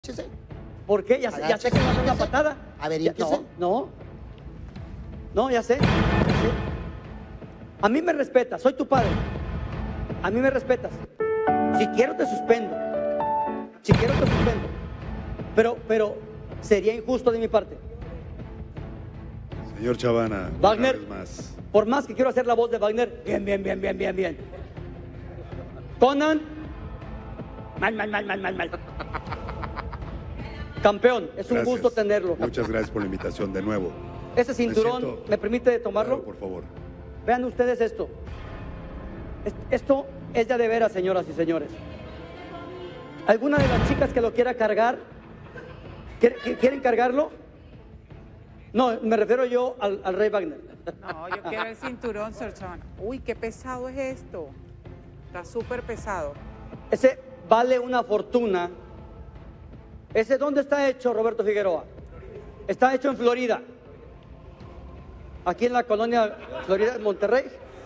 Agáchese. ¿Por qué? Ya sé que me hace una patada. A ver, Ya, ¿qué no, ya sé. A mí me respetas, soy tu padre. A mí me respetas. Si quiero te suspendo. Si quiero te suspendo. Pero sería injusto de mi parte. Señor Chavana, Wagner, una vez más. Por más que quiero hacer la voz de Wagner, bien. Conan, mal. Campeón, es un gusto tenerlo. Muchas gracias por la invitación de nuevo. Ese cinturón, ¿me permite tomarlo? Claro, por favor. Vean ustedes esto. Esto es de veras, señoras y señores. ¿Alguna de las chicas que lo quiera cargar? ¿Quieren cargarlo? No, me refiero yo al Rey Wagner. No, yo quiero el cinturón, señor Chavana. Uy, qué pesado es esto. Está súper pesado. Ese vale una fortuna. ¿Ese dónde está hecho, Roberto Figueroa? Está hecho en Florida. Aquí en la colonia Florida, Monterrey.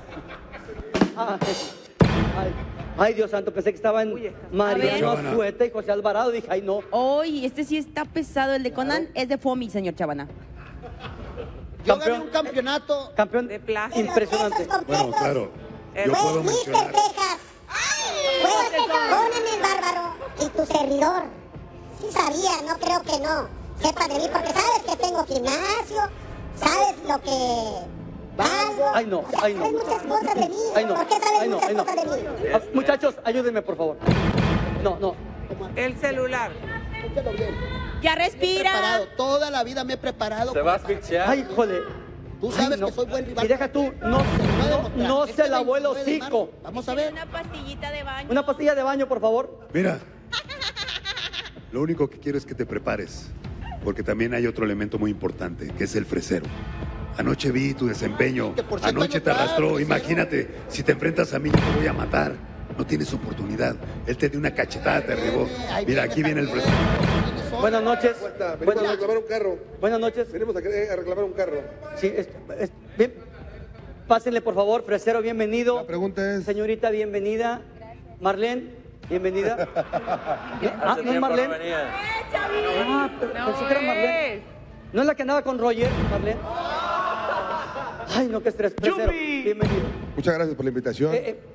Ay, Dios santo, pensé que estaba en Mariano Azueta y José Alvarado. Dije, ay, no. Hoy, este sí está pesado. El de Conan es de Fomi, señor Chavana. Yo gané un campeonato. Campeón de plástico. Impresionante. Bueno, claro. Yo puedo mencionar. Texas. Pues Conan el Bárbaro y tu servidor. Sí sabía, no creo que no sepas de mí, porque sabes que tengo gimnasio, sabes lo que valgo. Ay, no. Sabes muchas cosas de mí. ¿Por qué sabes muchas cosas de mí? Muchachos, ayúdenme, por favor. No. El celular. Escúchalo bien. Ya respira. Preparado. Toda la vida me he preparado. Se va a asfixiar. Ay, híjole. Tú sabes que soy buen rival. Y deja tú, no se lavó el hocico. Vamos a ver. Una pastillita de baño. Una pastilla de baño, por favor. Mira, lo único que quiero es que te prepares, porque también hay otro elemento muy importante, que es el fresero. Anoche vi tu desempeño, anoche te arrastró. Imagínate, si te enfrentas a mí, yo te voy a matar. No tienes oportunidad. Él te dio una cachetada, te derribó. Mira, aquí viene el fresero. Buenas noches. Venimos a reclamar un carro. Buenas noches. Venimos a reclamar un carro. Sí, bien. Pásenle, por favor, fresero, bienvenido. La pregunta es... Señorita, bienvenida. Marlene, bienvenida. Hace ¿no es tiempo Marlene? no venía. Pensé que era Marlene. ¿No es la que andaba con Roger, Marlene? Ay, no, qué estrés. Fresero, bienvenido. Muchas gracias por la invitación.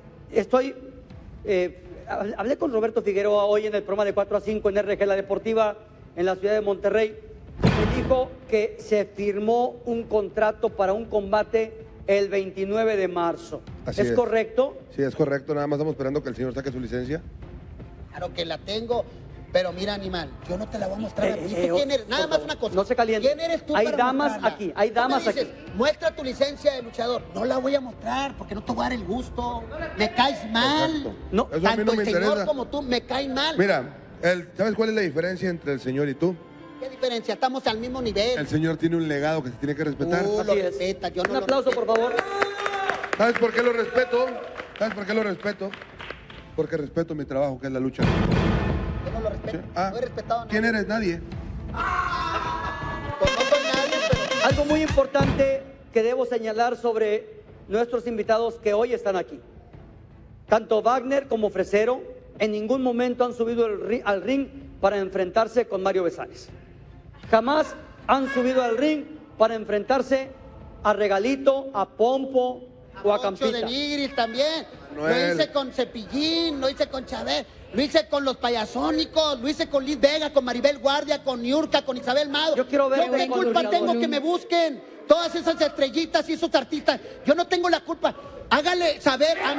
Hablé con Roberto Figueroa hoy en el programa de 4 a 5 en RG La Deportiva en la ciudad de Monterrey. Me dijo que se firmó un contrato para un combate el 29 de marzo. Así ¿Es correcto? Sí, es correcto. Nada más estamos esperando que el señor saque su licencia. Claro que la tengo. Pero mira, animal, yo no te la voy a mostrar a ti. ¿Tú quién eres? Nada más una cosa. No se caliente. ¿Quién eres tú Hay para damas mostrarla? aquí, hay damas Tú me dices, aquí. muestra tu licencia de luchador. No la voy a mostrar porque no te voy a dar el gusto. Me caes mal. Exacto. No, Eso a mí Tanto no me el señor interesa. como tú me caen mal. Mira, ¿sabes cuál es la diferencia entre el señor y tú? ¿Qué diferencia? Estamos al mismo nivel. El señor tiene un legado que se tiene que respetar. Tú lo Así es. respetas, yo no Un lo aplauso, respeto. por favor. ¿Sabes por qué lo respeto? ¿Sabes por qué lo respeto? Porque respeto mi trabajo, que es la lucha. Yo no lo respeto. Sí. No he respetado a nadie. ¿Quién eres? Nadie. Pues no soy nadie, pero... Algo muy importante que debo señalar sobre nuestros invitados que hoy están aquí. Tanto Wagner como Fresero en ningún momento han subido al ring para enfrentarse con Mario Besares. Jamás han subido al ring para enfrentarse a Regalito, a Pompo o a Poncho Campita. de Nigris también. Noel. Lo hice con Cepillín, lo hice con Chávez, lo hice con los payasónicos, lo hice con Liz Vega, con Maribel Guardia, con Niurka, con Isabel Mado. Yo quiero verte ¿Qué con culpa luchadores. tengo que me busquen? Todas esas estrellitas y esos artistas. Yo no tengo la culpa. Hágale saber a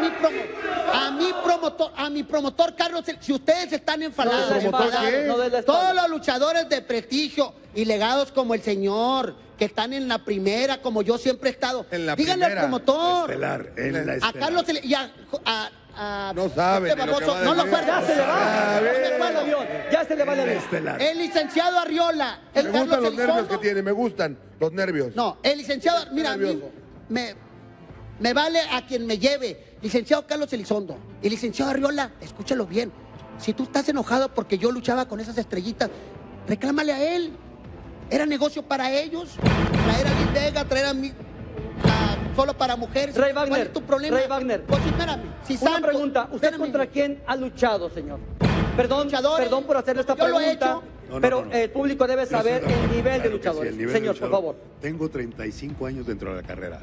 mi promotor Carlos, si ustedes están enfadados, No des la espalda, ¿qué? no des la espalda. todos los luchadores de prestigio y legados como el señor, que están en la primera, como yo siempre he estado. En la Díganle primera. al promotor. Estelar, en la A estelar. Carlos y a No sabe este ni lo que baboso, va a no lo decir. fuerza. Ya se le va, A ya se le ver. va el avión, ya se le va el avión. Estelar. El licenciado Arriola, el Me Carlos gustan los nervios Elizondo. que tiene, me gustan los nervios. No, el licenciado, mira, a mí nervioso. me vale a quien me lleve. Licenciado Carlos Elizondo y licenciado Arriola, escúchalo bien. Si tú estás enojado porque yo luchaba con esas estrellitas, reclámale a él. Era negocio para ellos. Traer a Liz Vega, traer a mí. Solo para mujeres. Rey ¿Cuál Wagner, es tu problema? Rey Wagner. Pues espérame. Si Una Santos- pregunta, ¿usted espérame. contra quién ha luchado, señor? Perdón Luchadores. por hacerle esta Yo lo he pregunta. hecho. Pero el público debe Yo estoy saber de acuerdo, el nivel de claro que sí, luchadores. el nivel de Señor, por luchador. favor. Tengo 35 años dentro de la carrera.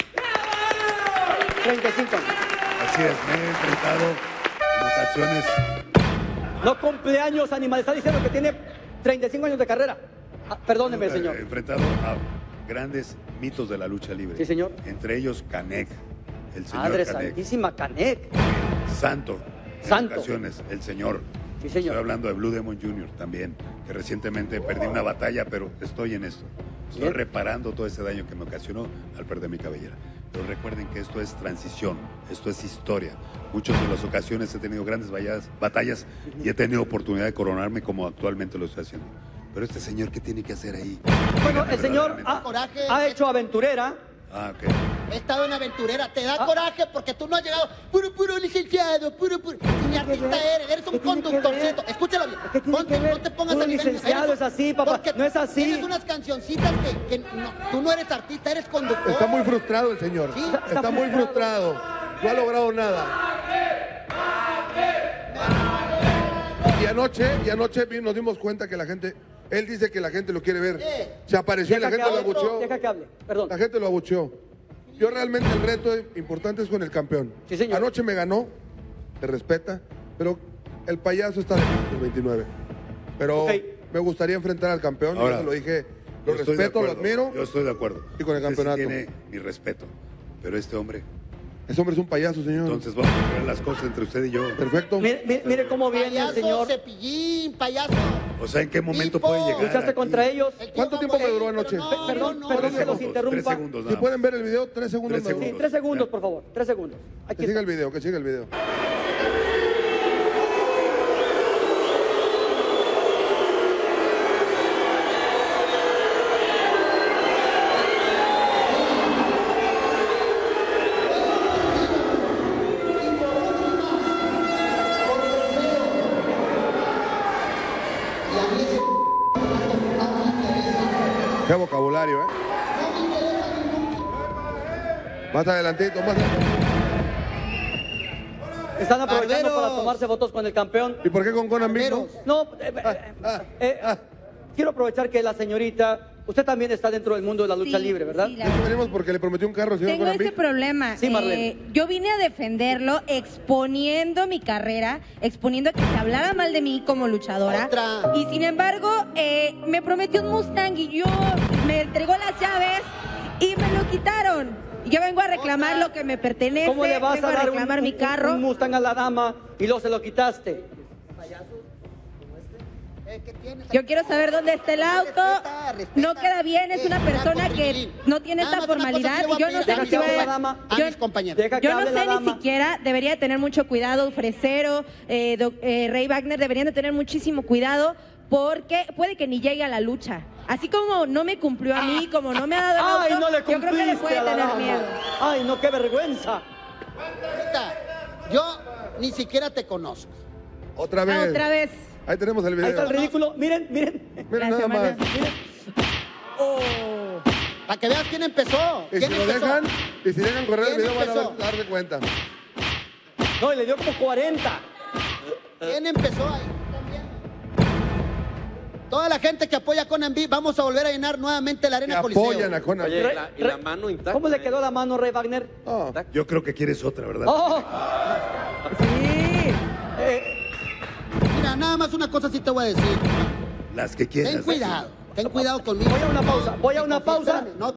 35 años. Así es, me he enfrentado en ocasiones. No cumpleaños, animal. Está diciendo que tiene 35 años de carrera. Perdóneme, He señor. enfrentado a grandes mitos de la lucha libre. Sí, señor. Entre ellos Canek, el señor Madre Canek. Santísima, Canek. Santo. Santo. En ocasiones, el señor. Sí, señor. Estoy hablando de Blue Demon Jr. también, que recientemente perdí una batalla, pero estoy en esto. Estoy Bien. reparando todo ese daño que me ocasionó al perder mi cabellera. Pero recuerden que esto es transición, esto es historia. Muchas de las ocasiones he tenido grandes batallas y he tenido oportunidad de coronarme como actualmente lo estoy haciendo. Pero este señor, ¿qué tiene que hacer ahí? Bueno, Dígame el señor verdaderamente. Coraje. ha hecho aventurera. Ah, ok. He estado en aventurera, te da coraje porque tú no has llegado puro licenciado, puro. Ni artista eres un ¿Qué tiene que conductorcito. ver? Escúchalo bien. ¿Qué tiene que ver? No te pongas Puro a nivel- licenciado eres- es así, papá. porque No es así. Tienes unas cancioncitas que no, tú no eres artista, eres conductor. Está muy frustrado el señor. Sí, está muy frustrado. No ha logrado nada. Y anoche nos dimos cuenta que la gente, él dice que la gente lo quiere ver. Se apareció y la Deja gente que lo hable, abucheó. deja que hable. Perdón. La gente lo abucheó. Yo realmente el reto importante es con el campeón. Sí, señor. Anoche me ganó, se respeta, pero el payaso está de el 29. Pero Ok. me gustaría enfrentar al campeón, Ahora, ya se lo dije, lo Yo estoy de respeto, lo acuerdo, admiro. Yo estoy de acuerdo. Y con el Ese sí campeonato. tiene mi respeto. Pero este hombre, Ese hombre es un payaso, señor. entonces vamos a ver las cosas entre usted y yo. Perfecto. Mire cómo viene el Payaso, señor. Cepillín, payaso. O sea, ¿en qué momento Tipo, puede llegar? Luchaste aquí? contra ellos. El tío ¿Cuánto tiempo me Bamboleo, duró pero anoche? Perdón, no, perdón que los 3 interrumpa. segundos, Si nada pueden más. ver el video, 3 segundos. 3 me duró. Sí, segundos. 3 segundos, por favor. 3 segundos. Aquí Que siga está. el video, que siga el video. Qué vocabulario, ¿eh? Más adelantito, más adelantito. Están aprovechando Barberos. para tomarse fotos con el campeón. ¿Y por qué con Conan Big, no? Barberos. No, quiero aprovechar que la señorita, usted también está dentro del mundo de la lucha Sí, libre, ¿verdad? sí, la Aquí venimos porque le prometió un carro al señor Tengo Conan ese Big. problema. Sí, Marlene. Yo vine a defenderlo, exponiendo mi carrera, exponiendo que se hablara mal de mí como luchadora. Otra. Y sin embargo, me prometió un Mustang y yo me entregó las llaves y me lo quitaron. Y yo vengo a reclamar Otra. lo que me pertenece, ¿Cómo le vas vengo a dar reclamar mi carro. un Mustang a la dama y luego se lo quitaste? ¿Qué tienes? Yo quiero saber dónde está el auto. Respeta. No queda bien, es una persona que no tiene esta formalidad y yo no sé Deja si que va hable la a... dama. A yo- mis compañeros. Deja que Yo no hable la sé ni dama. siquiera, debería de tener mucho cuidado, Fresero, Rey Wagner deberían de tener muchísimo cuidado porque puede que ni llegue a la lucha. Así como no me cumplió a mí, como no me ha dado ¡Ay, el no le otro, yo creo que le cumpliste puede a la tener dama! miedo. ¡Ay, no, qué vergüenza! Ahorita, yo ni siquiera te conozco. Otra vez. Otra vez. Ahí tenemos el video. Ahí está el ridículo. Miren. Miren Gracias, nada más. Manuel. Para que veas quién empezó. Y si ¿Quién lo empezó? dejan, y si dejan correr el ¿Quién video, van empezó? a darse cuenta. No, y le dio como 40. ¿Quién empezó ahí? También. Toda la gente que apoya a Conan B, vamos a volver a llenar nuevamente la Que arena Coliseo. apoyan a Conan. Oye, Re- y la mano intacta. ¿Cómo le quedó la mano, Rey Wagner? Oh, Yo creo que quieres otra, ¿verdad? ¡Oh! Sí. Mira, nada más una cosa sí te voy a decir. Las que quieras. Ten cuidado conmigo. Voy a una pausa, voy a una pausa. Espérame, no,